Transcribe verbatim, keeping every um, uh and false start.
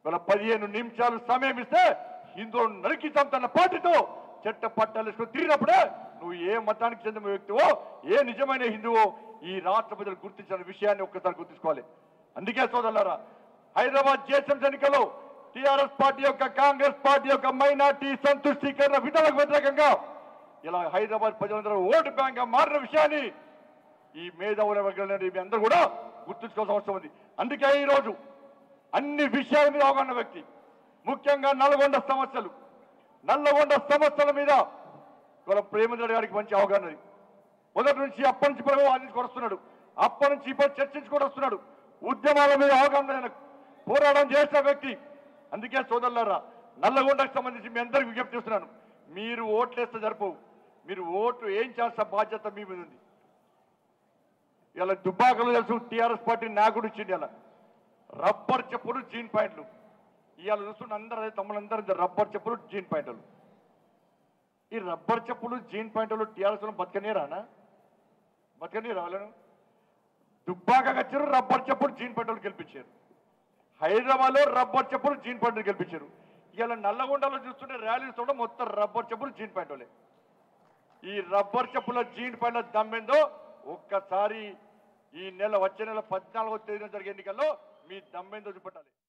ఇవాళ పదిహేను నిమిషాలు సమయం ఇస్తే హిందువులను నరికి చంపుతున్న పార్టీతో చెట్ట పట్టాలు వేసుకుని తిరిగినప్పుడే నువ్వు ఏ మతానికి చెందిన వ్యక్తివో ఏ నిజమైన హిందువో ఈ రాష్ట్ర ప్రజలు గుర్తించిన విషయాన్ని ఒక్కసారి గుర్తించుకోవాలి. అందుకే సోదరులారా, హైదరాబాద్ జేసీఎంసీ ఎన్నికల్లో టీఆర్ఎస్ పార్టీ యొక్క కాంగ్రెస్ పార్టీ యొక్క మైనార్టీ సంతుష్టీకరణ విధాలకు వ్యతిరేకంగా ఇలా హైదరాబాద్ ప్రజలందరూ ఓటు బ్యాంక్ గా మారిన విషయాన్ని ఈ మేధావుల వర్గాలు మీ అందరూ కూడా గుర్తుంచుకోవాల్సిన అవసరం ఉంది. అందుకే ఈరోజు అన్ని విషయాల మీద అవగాహన వ్యక్తి, ముఖ్యంగా నల్గొండ సమస్యలు నల్లగొండ సమస్యల మీద ఇవాళ ప్రేమేంద్ర గారికి మంచి అవగాహన ఉంది. మొదటి నుంచి అప్పటి నుంచి ప్రభు వాదించుకొని వస్తున్నాడు, అప్పటి నుంచి ఇప్పుడు చర్చించుకొని వస్తున్నాడు. ఉద్యమాల మీద అవగాహన పోరాటం చేసిన వ్యక్తి. అందుకే సోదరులారా, నల్లగొండకు సంబంధించి మీ అందరికి విజ్ఞప్తి చేస్తున్నాను, మీరు ఓట్లేస్తే సరిపోవు, మీరు ఓటు ఏం చేస్తా బాధ్యత మీ మీద ఉంది. ఇలా దుబ్బాకలో తెలుసు టీఆర్ఎస్ పార్టీ నాయకుడు ఇచ్చింది. ఇలా రబ్బర్ చెప్పులు జీన్ పాయింట్లు ఇవాళ చూస్తున్న అందరూ అదే తమ్ముళ్ళందరూ రబ్బర్ చెప్పులు జీన్ పాయింట్లు. ఈ రబ్బర్ చెప్పులు జీన్ పాయింట్లు టీఆర్ఎస్ బతకనీరానా? బతకనీరా వాళ్ళను? దుబ్బాకకు వచ్చారు, రబ్బర్ చెప్పులు జీన్ పాయింట్లు గెలిపించారు. హైదరాబాద్ లో రబ్బర్ చెప్పులు జీన్ పాయింట్లు గెలిపించారు. ఇవాళ నల్లగొండలో చూస్తుంటే ర్యాలీస్ కూడా మొత్తం రబ్బర్ చెప్పులు జీన్ పాయింట్లే. ఈ రబ్బర్ చెప్పుల జీన్ పాయింట్ల దమ్మేందో ఒక్కసారి ఈ నెల వచ్చే నెల పద్నాలుగో తేదీన జరిగే ఎన్నికల్లో మీ దమ్మేందో చూపెట్టాలి.